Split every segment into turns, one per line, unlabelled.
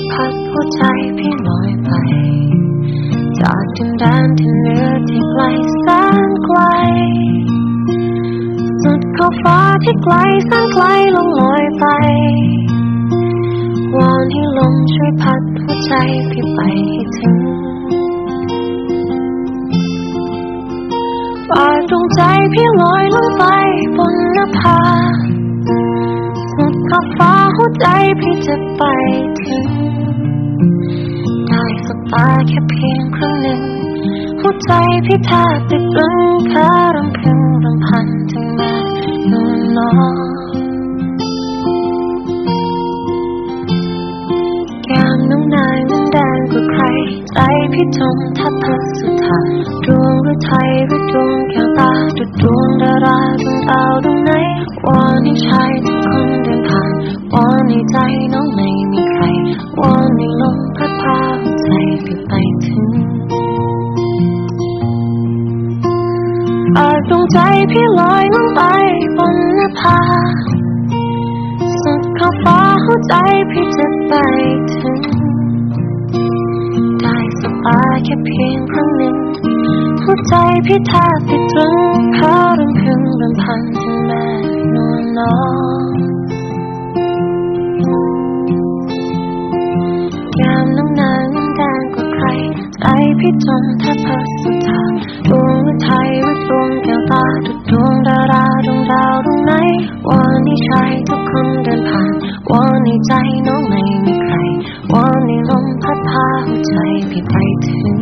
พัดหัวใจพี่ลอยไปจากดินแดนที่เหนือที่ไกลแสนไกลสุดขอบฟ้าที่ไกลแสนไกลลงลอยไปวอนให้ลมช่วยพัดหัวใจพี่ไปให้ถึงฝากดวงใจพี่ลอยลงไปบนนภาสุดขอบฟ้าหัวใจพี่จะไปถึงได้สบตาแค่เพียงครั้งหนึ่งหัวใจพี่แทบติดตรึงแค่รำพึงรำพันถึงแม่นูนน้องแก้มน้องนายมันแดงกว่าใครใจพี่จมแทบพัดสุดทางดวงหรือไทยหรือดวงแก้วตาดุจดวงดาราดวงดาวดวงไหนวอนให้ชายทุกคนเดินผ่านวอนให้ใจน้องไม่มีใครวอนให้ลมพัดพาหัวใจพี่ไปถึงฝากดวงใจพี่ลอยลงไปบนนภาสุดขอบฟ้าหัวใจพี่จะไปถึงได้สบตาแค่เพียงครั้งหนึ่งหัวใจพี่แทบติดตรึงเพราะรำพึงรำพันถึงแม่นวลน้องแก้มน้องนางนั้นแดงกว่าใครใจพี่จมแทบพัดสุดทางดวงหรือไทยหรือดวงแก้วตาดุจดวงดาราดวงดาวดวงไหนวอนให้ชายทุกคนเดินผ่านวอนให้ใจน้องไม่มีใครวอนให้ลมพัดพาหัวใจพี่ไปถึง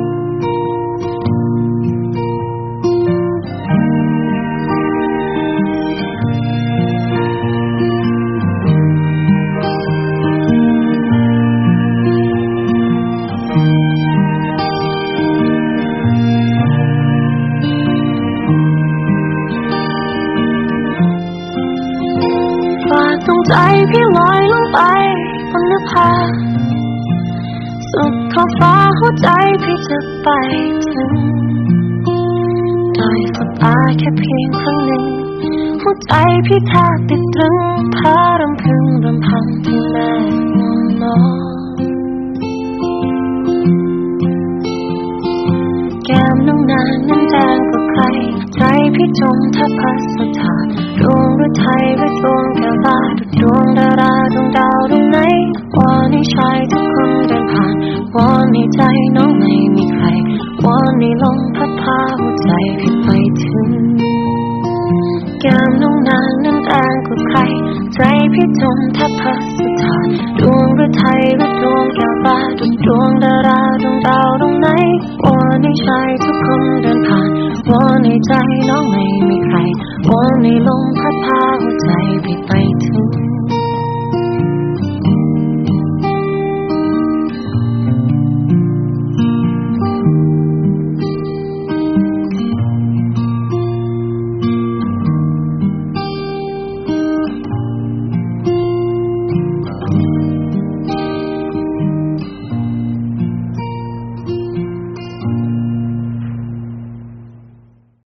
ฝากดวงใจพี่ลอยลงไปบนนภาสุดขอบฟ้าหัวใจพี่จะไปถึงได้สบตาแค่เพียงครั้งหนึ่งหัวใจพี่แทบติดตรึงเพราะรำพึงรำพันถึงแม่นวลน้องแก้มน้องนางนั้นแดงกว่าใครใจพี่จมแทบพัดสุดทางดวงหรือไทยหรือดวงแก้วตาดุจดวงดาราดวงดาวดวงไหนวอนให้ชายทุกคนเดินผ่านวอนให้ใจน้องไม่มีใครวอนให้ลมพัดพาหัวใจพี่ไปถึงแก้มน้องนางนั้นแดงกว่าใครใจพี่จมแทบพัดสุดทางดวงหรือไทยหรือดวงแก้วตาดุจดวงดาราดวงดาวดวงไหนวอนให้ชายทุกคนเดินผ่านวอนให้ใจน้องไม่มีใครวอนให้ลมพัดพาหัว